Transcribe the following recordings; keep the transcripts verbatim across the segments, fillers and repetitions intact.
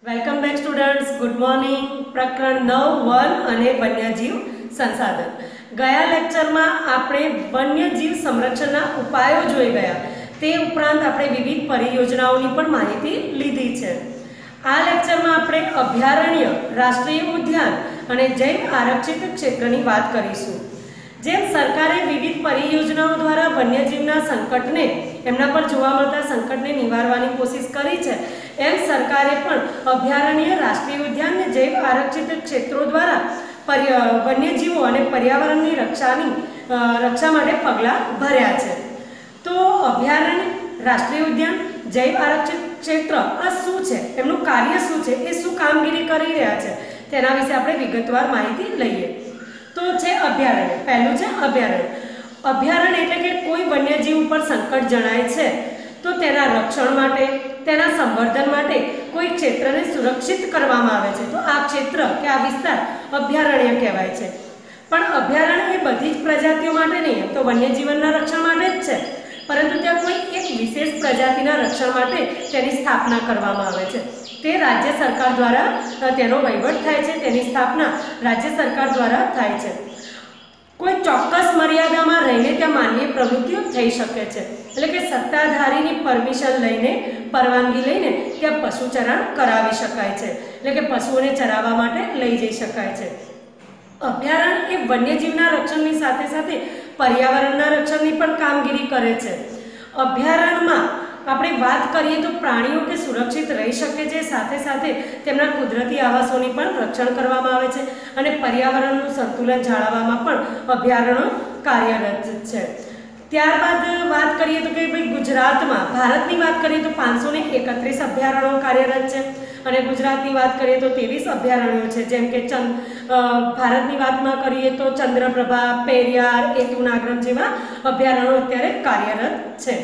Welcome back students. Good morning. પ્રકરણ નવ one અને વન્યજીવ સંસાધન. ગયા લેક્ચરમાં આપણે વન્યજીવ સંરક્ષણના ઉપાયો જોઈ ગયા. તે ઉપરાંત આપણે વિવિધ પરિયોજનાઓની પણ માહિતી લીધી છે. આ લેક્ચરમાં આપણે અભયારણ્ય, રાષ્ટ્રીય ઉદ્યાન અને જૈવ આરક્ષિત ક્ષેત્રની વાત કરીશું. જેમ સરકારે વિવિધ પરિયોજનાઓ દ્વારા વન્યજીવના સંકટને એમના પર જોવા મળતા સંકટને નિવારવાની કોશિશ કરી છે, એમ સરકારે પણ અભયારણ્ય, રાષ્ટ્રીય ઉદ્યાન અને જૈવ આરક્ષિત ક્ષેત્રો દ્વારા વન્યજીવો અને પર્યાવરણની રક્ષાની રક્ષા માટે પગલાં ભર્યા છે. તો અભયારણ્ય, રાષ્ટ્રીય ઉદ્યાન, જૈવ આરક્ષિત ક્ષેત્ર આ શું છે, એમનું કાર્ય શું છે, એ શું કામગીરી કરી રહ્યા છે, તેના વિશે આપણે વિગતવાર માહિતી લઈએ. તો છે અભયારણ્ય. પહેલું છે અભયારણ્ય. અભયારણ્ય એટલે કે કોઈ વન્યજીવ ઉપર સંકટ જણાય છે તો તેના રક્ષણ માટે, તેના સંવર્ધન માટે કોઈ ક્ષેત્રને સુરક્ષિત કરવામાં આવે છે. તો આ ક્ષેત્ર કે આ વિસ્તાર અભયારણ્ય કહેવાય છે. પણ અભયારણ્ય એ બધી જ પ્રજાતિઓ માટે નહીં, તો વન્યજીવનના રક્ષણ માટે જ છે, પરંતુ ત્યાં કોઈ એક વિશેષ પ્રજાતિના રક્ષણ માટે તેની સ્થાપના કરવામાં આવે છે. તે રાજ્ય સરકાર દ્વારા તેનો વહીવટ થાય છે, તેની સ્થાપના રાજ્ય સરકાર દ્વારા થાય છે. કોઈ ચોક્કસ મર્યાદામાં રહીને ત્યાં માનવીય પ્રવૃત્તિઓ થઈ શકે છે. એટલે કે સત્તાધારીની પરમિશન લઈને, પરવાનગી લઈને ત્યાં પશુચરણ કરાવી શકાય છે. એટલે કે પશુઓને ચરાવવા માટે લઈ જઈ શકાય છે. અભયારણ્ય એ વન્યજીવના રક્ષણની સાથે સાથે પર્યાવરણના રક્ષણની પણ કામગીરી કરે છે. અભયારણ્યમાં આપણે વાત કરીએ તો પ્રાણીઓ કે સુરક્ષિત રહી શકે છે, સાથે સાથે તેમના કુદરતી આવાસોની પણ રક્ષણ કરવામાં આવે છે અને પર્યાવરણનું સંતુલન જાળવવામાં પણ અભયારણ્યો કાર્યરત છે. ત્યારબાદ વાત કરીએ તો કે ભાઈ ગુજરાતમાં, ભારતની વાત કરીએ તો પાંચસો ને એકત્રીસ અભયારણ્યો કાર્યરત છે અને ગુજરાતની વાત કરીએ તો ત્રેવીસ અભયારણ્યો છે. જેમ કે ચંદ ભારતની વાતમાં કરીએ તો ચંદ્રપ્રભા, પેરિયાર, એતુનાગ્રમ જેવા અભયારણ્યો અત્યારે કાર્યરત છે.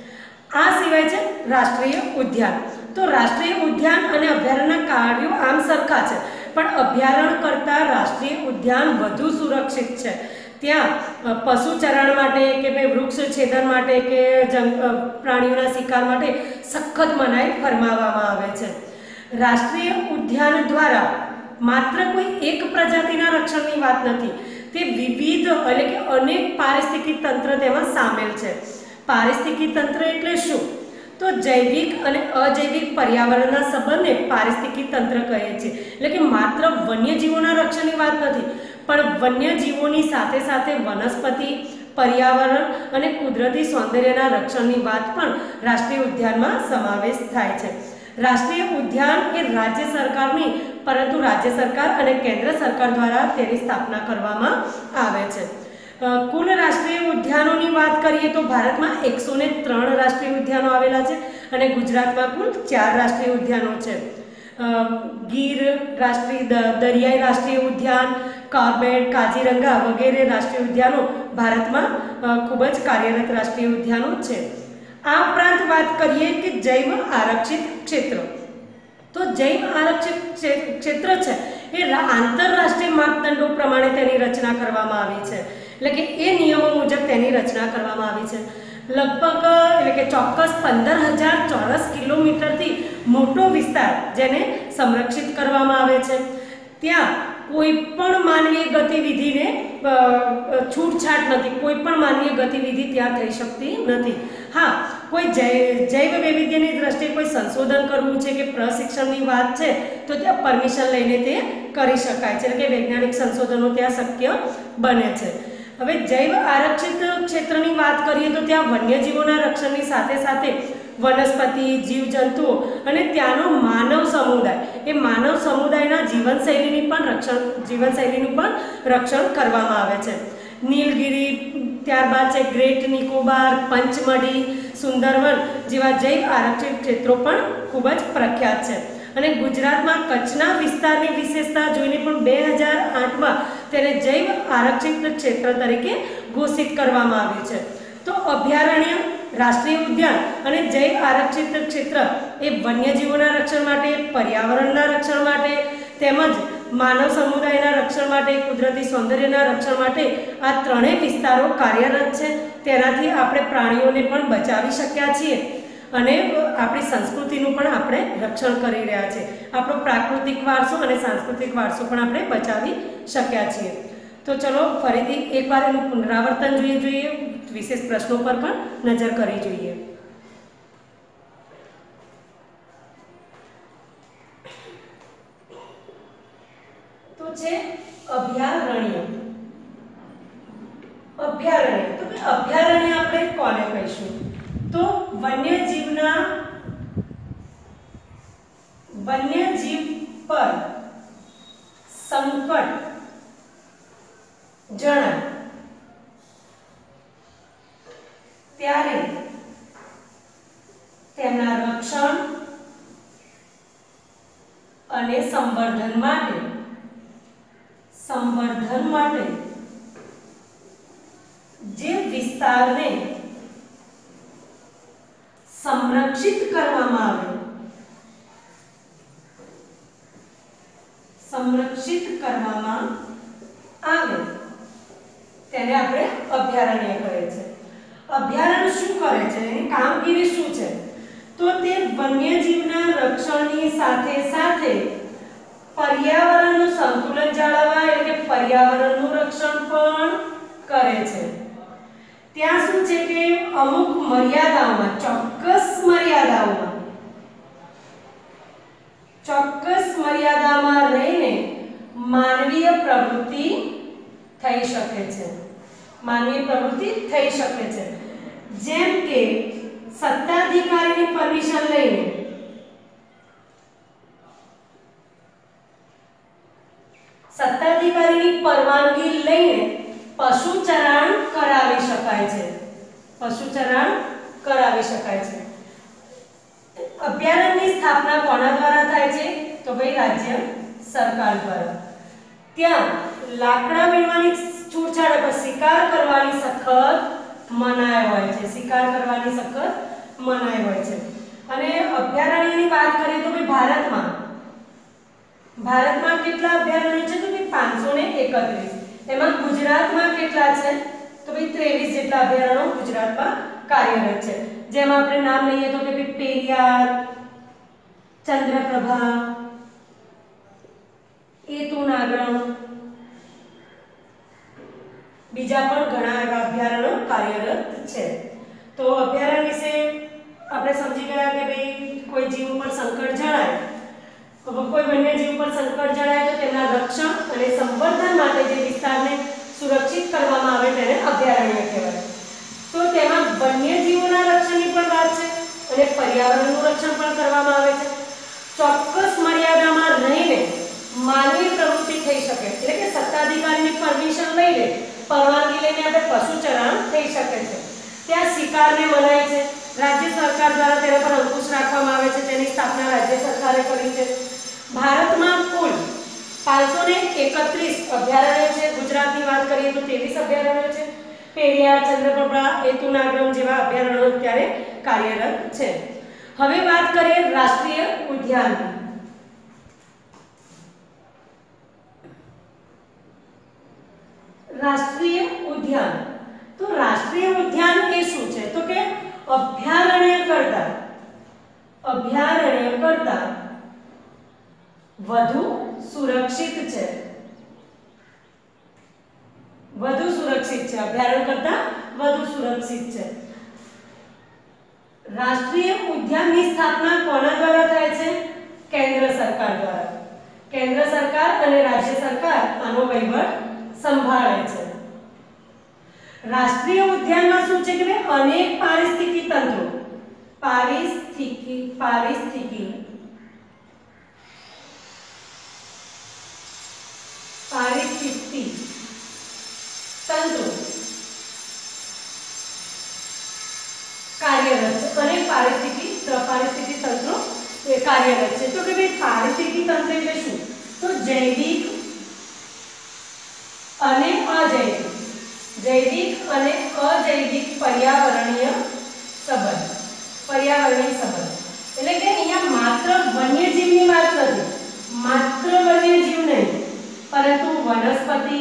આ સિવાય છે રાષ્ટ્રીય ઉદ્યાન. તો રાષ્ટ્રીય ઉદ્યાન અને અભયારણ્યના કાર્યો આમ સરખા છે, પણ અભયારણ્ય કરતાં રાષ્ટ્રીય ઉદ્યાન વધુ સુરક્ષિત છે. ત્યાં પશુચરણ માટે કે ભાઈ વૃક્ષ છેદન માટે કે જંગ પ્રાણીઓના શિકાર માટે સખત મનાઈ ફરમાવવામાં આવે છે. રાષ્ટ્રીય ઉદ્યાન દ્વારા માત્ર કોઈ એક પ્રજાતિના રક્ષણની વાત નથી, તે વિવિધ એટલે કે અનેક પારિસ્થિતિક તંત્ર તેમાં સામેલ છે. પારિસ્થિતિક તંત્ર એટલે શું? તો જૈવિક અને અજૈવિક પર્યાવરણના સંબંધને પારિસ્થિતિક તંત્ર કહે છે. એટલે કે માત્ર વન્યજીવોના રક્ષણની વાત નથી, પણ વન્યજીવોની સાથે સાથે વનસ્પતિ, પર્યાવરણ અને કુદરતી સૌંદર્યના રક્ષણની વાત પણ રાષ્ટ્રીય ઉદ્યાનમાં સમાવેશ થાય છે. રાષ્ટ્રીય ઉદ્યાન એ રાજ્ય સરકારની, પરંતુ રાજ્ય સરકાર અને કેન્દ્ર સરકાર દ્વારા તેની સ્થાપના કરવામાં આવે છે. કુલ રાષ્ટ્રીય ઉદ્યાનોની વાત કરીએ તો ભારતમાં એકસો ને ત્રણ રાષ્ટ્રીય ઉદ્યાનો આવેલા છે અને ગુજરાતમાં કુલ ચાર રાષ્ટ્રીય ઉદ્યાનો છે. ગીર રાષ્ટ્રીય દરિયાઈ રાષ્ટ્રીય ઉદ્યાન, કાર્બેટ, કાજીરંગા વગેરે રાષ્ટ્રીય ઉદ્યાનો ભારતમાં ખૂબ જ કાર્યરત રાષ્ટ્રીય ઉદ્યાનો છે. આ ઉપરાંત વાત કરીએ કે જૈવ આરક્ષિત ક્ષેત્ર. તો જૈવ આરક્ષિત ક્ષેત્ર છે એ આંતરરાષ્ટ્રીય માપદંડો પ્રમાણે તેની રચના કરવામાં આવી છે. એટલે કે એ નિયમો મુજબ તેની રચના કરવામાં આવી છે. લગભગ એટલે કે ચોક્કસ પંદર હજાર ચોરસ કિલોમીટરથી મોટો વિસ્તાર જેને સંરક્ષિત કરવામાં આવે છે. ત્યાં કોઈ પણ માનવીય ગતિવિધિને છૂટછાટ નથી, કોઈ પણ માનવીય ગતિવિધિ ત્યાં થઈ શકતી નથી. હા, કોઈ જૈવ વૈવિધ્યની દ્રષ્ટિએ કોઈ સંશોધન કરવું છે કે પ્રશિક્ષણની વાત છે તો ત્યાં પરમિશન લઈને તે કરી શકાય છે. એટલે કે વૈજ્ઞાનિક સંશોધનો ત્યાં શક્ય બને છે. હવે જૈવ આરક્ષિત ક્ષેત્રની વાત કરીએ તો ત્યાં વન્યજીવોના રક્ષણની સાથે સાથે વનસ્પતિ, જીવજંતુઓ અને ત્યાંનો માનવ સમુદાય, એ માનવ સમુદાયના જીવનશૈલીની પણ રક્ષણ જીવનશૈલીનું પણ રક્ષણ કરવામાં આવે છે. નીલગિરી, ત્યારબાદ છે ગ્રેટ નિકોબાર, પંચમઢી, સુંદરવન જેવા જૈવ આરક્ષિત ક્ષેત્રો પણ ખૂબ જ પ્રખ્યાત છે. અને ગુજરાતમાં કચ્છના વિસ્તારની વિશેષતા જોઈને પણ બે હજાર આઠમાં તેને જૈવ આરક્ષિત ક્ષેત્ર તરીકે ઘોષિત કરવામાં આવ્યું છે. તો અભયારણ્ય, રાષ્ટ્રીય ઉદ્યાન અને જૈવ આરક્ષિત ક્ષેત્ર એ વન્યજીવોના રક્ષણ માટે, પર્યાવરણના રક્ષણ માટે તેમજ માનવ સમુદાયના રક્ષણ માટે, કુદરતી સૌંદર્યના રક્ષણ માટે આ ત્રણેય વિસ્તારો કાર્યરત છે. તેનાથી આપણે પ્રાણીઓને પણ બચાવી શક્યા છીએ અને આપણી સંસ્કૃતિનું પણ આપણે રક્ષણ કરી રહ્યા છે. આપણો પ્રાકૃતિક વારસો અને સાંસ્કૃતિક વારસો પણ આપણે બચાવી શક્યા છીએ. તો ચલો ફરીથી એકવાર એનું પુનરાવર્તન જોઈએ જોઈએ વિશેષ પ્રશ્નો પર પણ નજર કરી જોઈએ. તો છે અભયારણ્ય. અભયારણ્ય તો કે અભયારણ્ય આપણે કોને કહીશું? તો વન્યજીવના વન્યજીવ પર સંકટ જણાય ત્યારે તેમના રક્ષણ અને સંવર્ધન માટે સંવર્ધન માટે જે વિસ્તારને સંરક્ષિત કરવામાં આવે સંરક્ષિત કરવામાં આવે તેને આપણે અભયારણ્ય કહે છે. અભયારણ્ય શું કરે છે? એની કામગીરી શું છે? તો તે વન્યજીવના રક્ષણની સાથે સાથે પર્યાવરણનું સંતુલન જાળવવા એટલે કે પર્યાવરણનું રક્ષણ પણ કરે છે. ત્યાં શું છે કે અમુક મર્યાદાઓમાં ચોક્કસ મર્યાદાઓમાં ચોક્કસ મર્યાદામાં રહીને માનવીય પ્રવૃત્તિ થઈ શકે છે. માનવીય પ્રવૃત્તિ થઈ શકે છે. જેમ કે સત્તાધિકારીની પરમિશન લઈને સત્તાધિકારીની પરવાનગી લઈને પશુ ચરાણ કરાવી શકાય છે. પશુ ચરાણ કરાવી શકાય છે. અભયારણ્યની સ્થાપના કોના દ્વારા થાય છે? તો ભાઈ રાજ્ય સરકાર દ્વારા. ત્યાં લાકડા વીણવાની છૂટછાટ પર શિકાર કરવાની સખત મનાઈ હોય છે. શિકાર કરવાની સખત મનાઈ હોય છે. અને અભયારણ્યની વાત કરીએ તો ભાઈ ભારતમાં ભારતમાં કેટલા અભયારણ્ય છે? તો ભાઈ પાંચસો એકત્રીસ. એમાં ગુજરાતમાં કેટલા છે? તો ભાઈ ત્રેવીસ જેટલા અભયારણ્યો ગુજરાતમાં કાર્યરત છે. જેમાં આપણે નામ લઈએ તો કે ભાઈ પેરિયાર, ચંદ્રપ્રભા, એતુનાગરમ, બીજા પણ ઘણા એવા અભયારણ્યો કાર્યરત છે. તો અભયારણ્ય વિશે આપણે સમજી ગયા કે ભાઈ કોઈ જીવ ઉપર સંકટ જણાય તો કોઈ વન્યજીવ પર સંકટ જણાય તો તેના રક્ષણ અને સંવર્ધન માટે જે વિસ્તારને સુરક્ષિત કરવામાં આવે તેને અભયારણ્ય કહેવાય. તો તેમાં વન્યજીવોના રક્ષણની પણ વાત છે અને પર્યાવરણનું રક્ષણ પણ કરવામાં આવે છે. ચોક્કસ મર્યાદામાં રહીને માનવી પ્રવૃત્તિ થઈ શકે એટલે કે સત્તાધિકારીની પરમિશન લઈને પરવાનગી લઈને આપણે પશુ ચરાણ થઈ શકે છે. ત્યાં શિકારને મનાય છે. રાજ્ય સરકાર દ્વારા તેના પર અંકુશ રાખવામાં આવે છે. તેની સ્થાપના રાજ્ય સરકારે કરી છે. ભારતમાં કુલ પાંચસો એકત્રીસ અભયારણ્ય છે. ગુજરાતની વાત કરીએ તો ત્રેવીસ અભયારણ્ય છે. પેરિયાર, ચંદ્રપ્રભા, એતુનાગરમ જેવા અભયારણ્યો અત્યારે કાર્યરત છે. હવે વાત કરીએ રાષ્ટ્રીય ઉદ્યાનની. રાષ્ટ્રીય ઉદ્યાન તો રાષ્ટ્રીય ઉદ્યાન એ શું છે? તો કે અભયારણ્ય કરતા અભયારણ્ય કરતા વધુ સુરક્ષિત છે. વધુ સુરક્ષિત છે. અભયારણ્ય કરતા વધુ સુરક્ષિત છે. રાષ્ટ્રીય ઉદ્યાનની સ્થાપના કોના દ્વારા થાય છે? કેન્દ્ર સરકાર દ્વારા. કેન્દ્ર સરકાર અને રાજ્ય સરકાર આનો વહીવટ સંભાળે છે. રાષ્ટ્રીય ઉદ્યાનમાં શું છે કે અનેક પારિસ્થિતિક તંત્રો પારિસ્થિતિક પારિસ્થિતિક પારિસ્થિતિક તંત્રો કાર્યરત છે. અનેક પારિસ્થિતિક પારિસ્થિતિક તંત્રો કાર્યરત છે. તો કે ભાઈ પારિસ્થિતિક તંત્ર એટલે શું? તો જૈવિક અને અજૈવિક જૈવિક અને અજૈવિક પર્યાવરણીય સંબંધ પર્યાવરણીય સંબંધ એટલે કે અહીંયા માત્ર વન્યજીવની વાત નથી. માત્ર વન્યજીવ નહીં પરંતુ વનસ્પતિ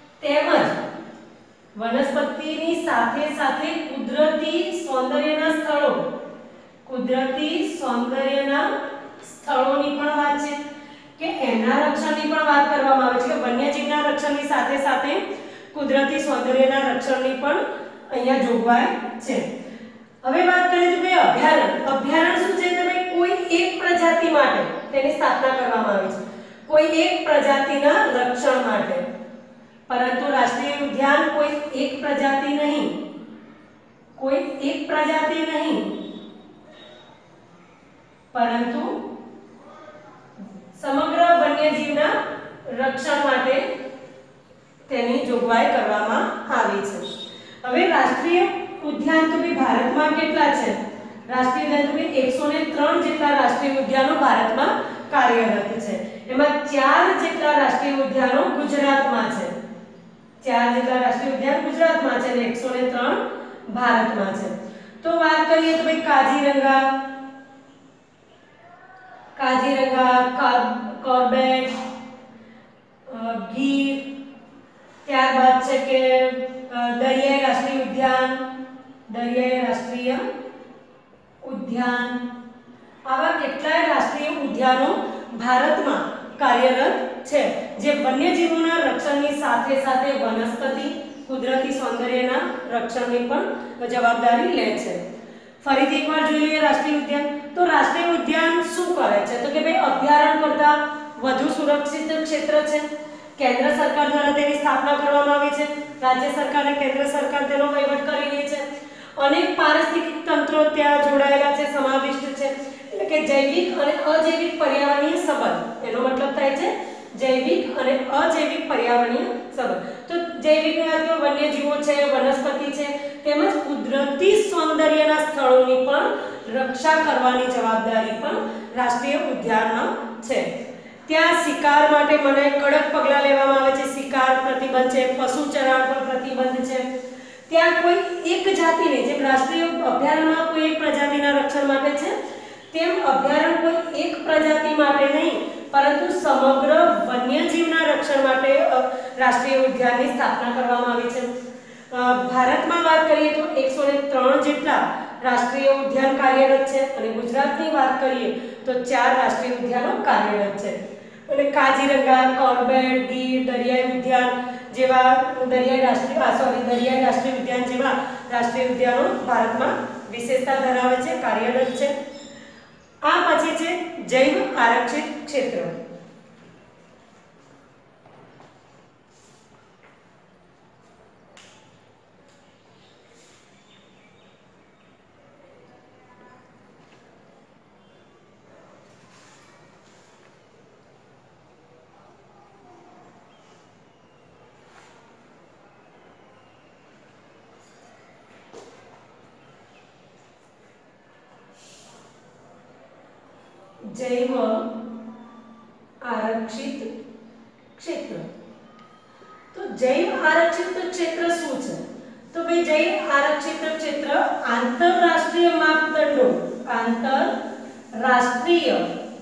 તેમજ વનસ્પતિની સાથે સાથે કુદરતી સૌંદર્યના સ્થળ કે એના રક્ષણની પણ વાત કરવામાં આવે છે કે વન્યજીવના રક્ષણની સાથે સાથે કુદરતી સૌંદર્યના રક્ષણની પણ અહીંયા જોગવાઈ છે. હવે વાત કરીએ તો ભાઈ અભયારણ્ય. અભયારણ્ય શું છે? તો ભાઈ કોઈ એક પ્રજાતિ માટે તેની સ્થાપના કરવામાં આવી છે, કોઈ એક પ્રજાતિના રક્ષણ માટે. પરંતુ રાષ્ટ્રીય ઉદ્યાન કોઈ એક પ્રજાતિ નહીં, કોઈ એક પ્રજાતિ નહીં, પરંતુ સમગ્ર વન્યજીવના રક્ષણ માટે તેની જોગવાઈ કરવામાં આવી છે. હવે રાષ્ટ્રીય ઉદ્યાન તો ભાઈ ભારતમાં કેટલા છે? રાષ્ટ્રીય ઉદ્યાન તો ભાઈ એકસો ને ત્રણ જેટલા રાષ્ટ્રીય ઉદ્યાનો ભારતમાં કાર્યરત છે. એમાં ચાર જેટલા રાષ્ટ્રીય ઉદ્યાનો ગુજરાતમાં છે. ચાર જેટલા રાષ્ટ્રીય ઉદ્યાન ગુજરાતમાં છે અને એકસો ને ત્રણ ભારતમાં છે. તો વાત કરીએ તો ભાઈ કાજીરંગા, કાજીરંગા, કોર્બેટ, ગીર, ત્યારબાદ છે કે દરિયાઈ રાષ્ટ્રીય ઉદ્યાન, દરિયાઈ રાષ્ટ્રીય ઉદ્યાન, આવા કેટલાય રાષ્ટ્રીય ઉદ્યાનો ભારતમાં કાર્યરત છે જે વન્યજીવોના રક્ષણની સાથે સાથે વનસ્પતિ કુદરતી સૌંદર્યના રક્ષણની પણ જવાબદારી લે છે. ફરીથી એકવાર જોઈ લઈએ રાષ્ટ્રીય ઉદ્યાન. તો રાષ્ટ્રીય ઉદ્યાન શું કરે છે? તો કે ભાઈ અભયારણ્ય કરતાં વધુ સુરક્ષિત ક્ષેત્ર છે. કેન્દ્ર સરકાર દ્વારા તેની સ્થાપના કરવામાં આવી છે. રાજ્ય સરકાર અને કેન્દ્ર સરકાર તેનો વહીવટ કરી રહી છે. અનેક પારિસ્થિતિક તંત્રો ત્યાં જોડાયેલા છે, સમાવિષ્ટ છે. એટલે કે જૈવિક અને અજૈવિક પર્યાવરણીય સંબંધ, એનો મતલબ થાય છે જૈવિક અને અજૈવિક પર્યાવરણીય સંબંધ. તો જૈવિક વન્યજીવો છે, વનસ્પતિ છે, તેમજ કુદરતી સૌંદર્યના સ્થળોની પણ રક્ષા કરવાની જવાબદારી પણ રાષ્ટ્રીય ઉદ્યાનમાં છે. ત્યાં શિકાર માટે મનાઈ, કડક પગલાં લેવામાં આવે છે. શિકાર પ્રતિબંધ છે, પશુ ચરાણ પર પ્રતિબંધ છે. ત્યાં કોઈ એક જાતિને, જેમ રાષ્ટ્રીય અભયારણ્યમાં કોઈ એક પ્રજાતિના રક્ષણ માટે છે, તેમ અભયારણ્ય કોઈ એક પ્રજાતિ માટે નહીં પરંતુ સમગ્ર વન્યજીવના રક્ષણ માટે રાષ્ટ્રીય ઉદ્યાનની સ્થાપના કરવામાં આવી છે. ભારતમાં વાત કરીએ તો એકસો ને ત્રણ જેટલા રાષ્ટ્રીય ઉદ્યાન કાર્યરત છે અને ગુજરાતની વાત કરીએ તો ચાર રાષ્ટ્રીય ઉદ્યાનો કાર્યરત છે. અને કાજીરંગા, કોર્બેટ, ગીર, દરિયાઈ ઉદ્યાન જેવા દરિયાઈ રાષ્ટ્રીય સોરી દરિયાઈ રાષ્ટ્રીય ઉદ્યાન જેવા રાષ્ટ્રીય ઉદ્યાનો ભારતમાં વિશેષતા ધરાવે છે, કાર્યરત છે. આ પછી છે જૈવ આરક્ષિત ક્ષેત્ર. જૈવ આરક્ષિત ક્ષેત્ર. તો જૈવ આરક્ષિત ક્ષેત્ર શું છે? તો ભાઈ જૈવ આરક્ષિત ક્ષેત્ર આંતરરાષ્ટ્રીય માપદંડો આંતરરાષ્ટ્રીય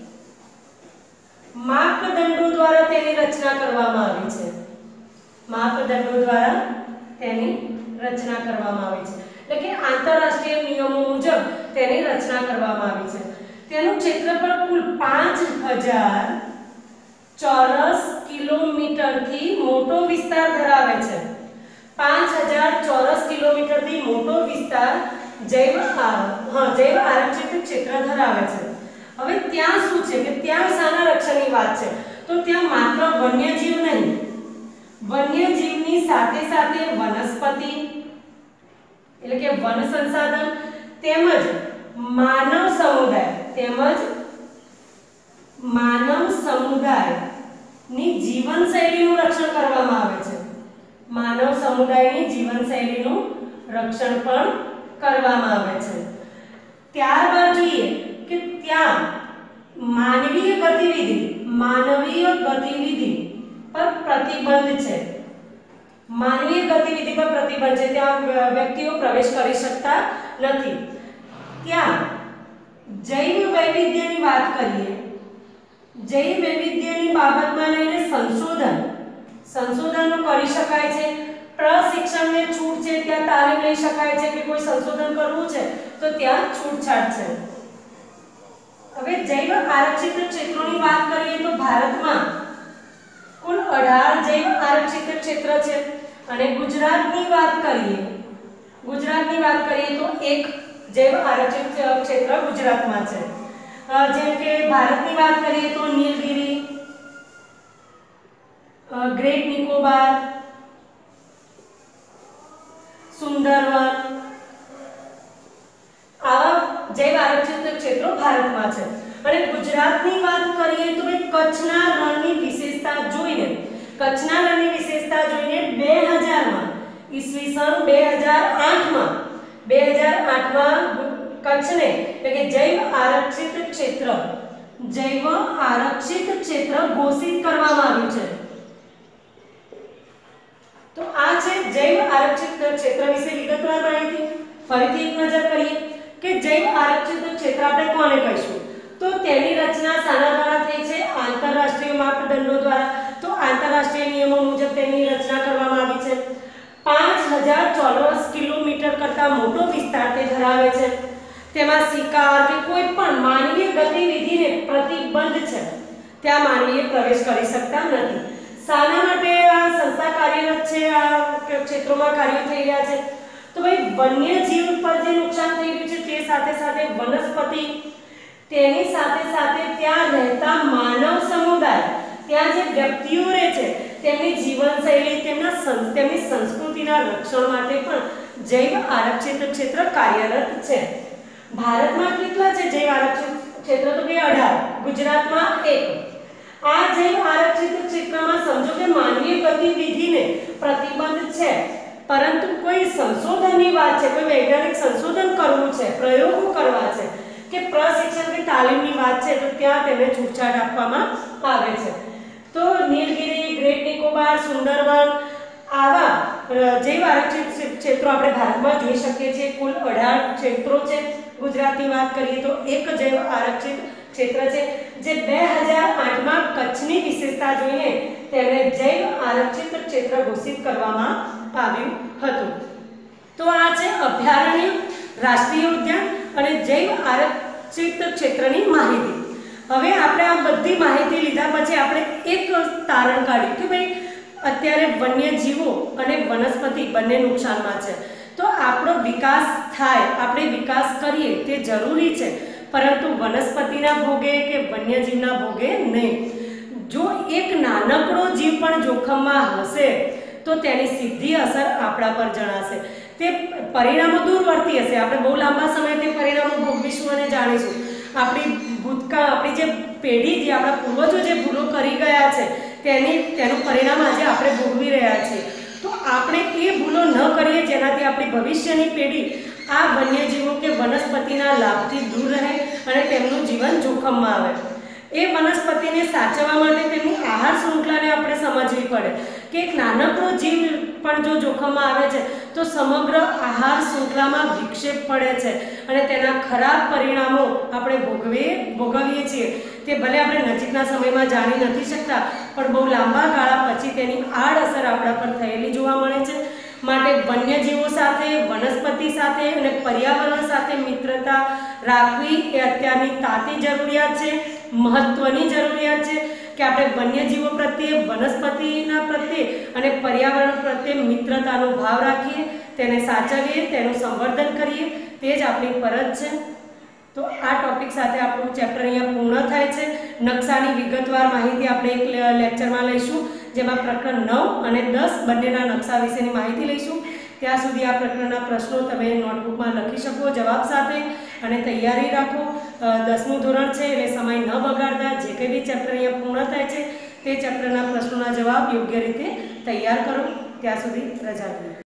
માપદંડો દ્વારા તેની રચના કરવામાં આવી છે. માપદંડો દ્વારા તેની રચના કરવામાં આવી છે. એટલે કે આંતરરાષ્ટ્રીય નિયમો મુજબ તેની રચના કરવામાં આવી છે. તેનું ક્ષેત્રફળ કુલ પાંચ હજાર ચોરસ કિલોમીટરથી મોટો વિસ્તાર ધરાવે છે. પાંચ હજાર ચોરસ કિલોમીટરથી મોટો વિસ્તાર જૈવ હા જૈવ આરક્ષિત ક્ષેત્ર ધરાવે છે. હવે ત્યાં શું છે કે ત્યાં શાના રક્ષણની વાત છે? તો ત્યાં માત્ર વન્યજીવ નહીં, વન્યજીવની સાથે સાથે વનસ્પતિ એટલે કે વન સંસાધન તેમજ માનવ સમુદાય તેમજ માનવ સમુદાયની જીવનશૈલીનું રક્ષણ કરવામાં આવે છે. માનવ સમુદાયની જીવનશૈલીનું રક્ષણ પણ કરવામાં આવે છે. ત્યારબાદ જોઈએ કે ત્યાં માનવીય ગતિવિધિ માનવીય ગતિવિધિ પર પ્રતિબંધ છે. માનવીય ગતિવિધિ પર પ્રતિબંધ છે. ત્યાં વ્યક્તિઓ પ્રવેશ કરી શકતા નથી. ત્યાં જૈવ વૈવિધ્યની વાત કરીએ, જૈવ વૈવિધ્યની બાબતમાં લઈને સંશોધન સંશોધનો કરી શકાય છે. પ્રશિક્ષણને છૂટ છે, ત્યાં તાલીમ લઈ શકાય છે કે કોઈ સંશોધન કરવું છે તો ત્યાં છૂટછાટ છે. હવે જૈવ આરક્ષિત ક્ષેત્રોની વાત કરીએ તો ભારતમાં કુલ અઢાર જૈવ આરક્ષિત ક્ષેત્ર છે અને ગુજરાતની વાત કરીએ ગુજરાતની વાત કરીએ તો એક જૈવ આરક્ષિત ક્ષેત્ર ગુજરાતમાં છે। જેમ કે ભારતની વાત કરીએ તો નીલગિરી, ગ્રેટ નિકોબાર, સુંદરવન આવા જૈવ આરક્ષિત ક્ષેત્રો ભારતમાં છે। અને ગુજરાતની વાત કરીએ તો ભાઈ કચ્છના રણની વિશેષતા જોઈને કચ્છના રણની વિશેષતા જોઈને બે હજાર માં ઈસવીસન બે હજાર આઠ માં બે હજાર આઠ માં કચ્છને એટલે કે જૈવ આરક્ષિત ક્ષેત્ર જૈવ આરક્ષિત ક્ષેત્ર ઘોષિત કરવામાં આવ્યું છે। તો આ છે જૈવ આરક્ષિત ક્ષેત્ર વિશે વિગતવાર માહિતી। ફરીથી એક નજર કરીએ કે જૈવ આરક્ષિત ક્ષેત્ર આપણે કોને કહીશું તો તેની રચના શાના દ્વારા થઈ છે આંતરરાષ્ટ્રીય માપદંડો દ્વારા। તો આંતરરાષ્ટ્રીય નિયમો મુજબ તેની રચના કરવામાં આવી છે। પાંચ હજાર ચોરસ કિલોમીટર કરતા મોટો વિસ્તાર તે ધરાવે છે। તેમાં શિકાર કે કોઈ પણ માનવીય ગતિવિધિને પ્રતિબંધ છે, ત્યાં માનવીય પ્રવેશ કરી શકતા નથી। શાના માટે આ સંસ્થા કાર્યરત છે, આ ક્ષેત્રોમાં કાર્યો થઈ રહ્યા છે તો ભાઈ વન્ય જીવ પર જે નુકસાન થઈ રહ્યું છે તે સાથે સાથે વનસ્પતિ, તેની સાથે સાથે ત્યાં રહેતા માનવ સમુદાય, ત્યાં જે વ્યક્તિઓ રહે છે તેમની જીવનશૈલી, તેમના તેમની સંસ્કૃતિના રક્ષણ માટે પણ જૈવ આરક્ષિત ક્ષેત્ર કાર્યરત છે। ભારતમાં કેટલા છે જૈવ આરક્ષિત ક્ષેત્ર તો કે અઢાર, ગુજરાતમાં એક। આ જૈવ આરક્ષિત ક્ષેત્રમાં સમજો કે માનવીય ગતિવિધિને પ્રતિબંધ છે, પરંતુ કોઈ સંશોધનની વાત છે, કોઈ વૈજ્ઞાનિક સંશોધન કરવું છે, પ્રયોગો કરવા છે કે પ્રશિક્ષણ કે તાલીમની વાત છે તો ત્યાં તેને છૂટછાટ આપવામાં આવે છે। તો નીલગિરી, ગ્રેટ નિકોબાર, સુંદરવન આવા જૈવ આરક્ષિત ક્ષેત્રો આપણે ભારતમાં જોઈ શકીએ છીએ। કુલ અઢાર ક્ષેત્રો છે। ગુજરાતની વાત કરીએ તો એક જૈવ આરક્ષિત ક્ષેત્ર છે જે બે હજાર આઠ માં કચ્છની વિશેષતા જોઈને તેને જૈવ આરક્ષિત ક્ષેત્ર ઘોષિત કરવામાં આવ્યું હતું। તો આ છે અભયારણ્ય, રાષ્ટ્રીય ઉદ્યાન અને જૈવ આરક્ષિત ક્ષેત્રની માહિતી। હવે આપણે આ બધી માહિતી લીધા પછી આપણે એક તારણ કાઢ્યું કે ભાઈ અત્યારે વન્યજીવો અને વનસ્પતિ બંને નુકસાનમાં છે, તો આપણો વિકાસ થાય, આપણે વિકાસ કરીએ તે જરૂરી છે, પરંતુ વનસ્પતિના ભોગે કે વન્યજીવના ભોગે નહીં। જો એક નાનકડો જીવ પણ જોખમમાં હશે તો તેની સીધી અસર આપણા પર જણાશે। તે પરિણામો દૂરવર્તી હશે, આપણે બહુ લાંબા સમય તે પરિણામો ભોગવીશું અને જાણીશું। આપણી ભૂતકાળ, આપણી જે પેઢી, જે આપણા પૂર્વજો જે ભૂલો કરી ગયા છે તેની તેનું પરિણામ આજે આપણે ભોગવી રહ્યા છીએ। તો આપણે એ ભૂલો ન કરીએ જેનાથી આપણી ભવિષ્યની પેઢી આ વન્યજીવો કે વનસ્પતિના લાભથી દૂર રહે અને તેમનું જીવન જોખમમાં આવે। એ વનસ્પતિને સાચવવા માટે તેમની આહાર શૃંખલાને આપણે સમજવી પડે કે એક નાનકડો જીવ પણ જો જોખમમાં આવે છે તો સમગ્ર આહાર શૃંખલામાં વિક્ષેપ પડે છે અને તેના ખરાબ પરિણામો આપણે ભોગવીએ ભોગવીએ છીએ। તે ભલે આપણે નજીકના સમયમાં જાણી નથી શકતા, પણ બહુ લાંબા ગાળા પછી તેની આડઅસર આપણા પર થયેલી જોવા મળે છે। માટે વન્યજીવો સાથે, વનસ્પતિ સાથે અને પર્યાવરણ સાથે મિત્રતા રાખવી એ અત્યારની તાતી જરૂરિયાત છે, મહત્વની જરૂરિયાત છે કે આપણે વન્યજીવો પ્રત્યે, વનસ્પતિના પ્રત્યે અને પર્યાવરણ પ્રત્યે મિત્રતાનો ભાવ રાખીએ, તેને સાચવીએ, તેનું સંવર્ધન કરીએ, તે જ આપણી ફરજ છે। તો આ ટોપિક સાથે આપણું ચેપ્ટર અહીંયા પૂર્ણ થાય છે। નકશાની વિગતવાર માહિતી આપણે એક લેક્ચરમાં લઈશું, જેમાં પ્રકરણ નવ અને દસ બંનેના નકશા વિશેની માહિતી લઈશું। ત્યાં સુધી આ પ્રકરણના પ્રશ્નો તમે નોટબુકમાં લખી શકો જવાબ સાથે અને તૈયારી રાખો। દસમું ધોરણ છે એટલે સમય ન બગાડતા જે કંઈ બી ચેપ્ટર અહીંયા પૂર્ણ થાય છે તે ચેપ્ટરના પ્રશ્નોના જવાબ યોગ્ય રીતે તૈયાર કરો। ત્યાં સુધી રજા દો।